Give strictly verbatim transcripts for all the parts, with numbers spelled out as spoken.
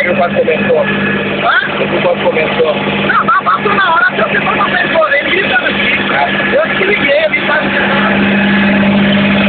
viu quando começou? Hã? Você viu quando começou? Não, mas passou na hora que eu fiz uma vez por ele, gritando aqui. Eu te liguei, ele tá gritando.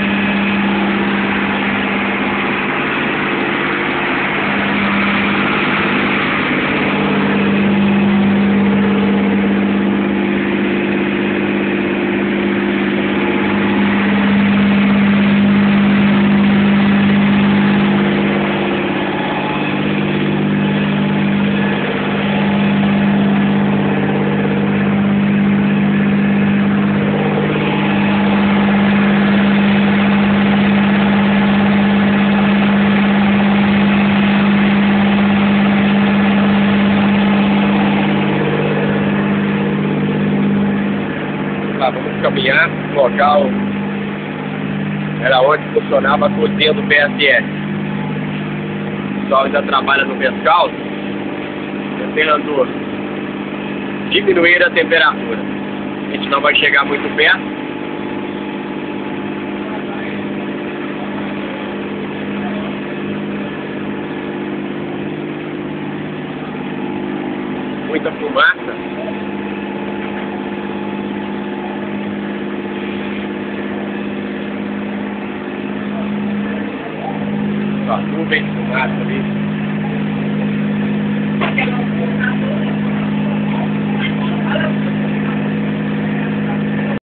Tá, vamos caminhar no local. Era onde funcionava a cozinha do P S S. O pessoal ainda trabalha no Mescal, tentando diminuir a temperatura. A gente não vai chegar muito perto. Muita fumaça. Ó, nuvem de fumaça ali.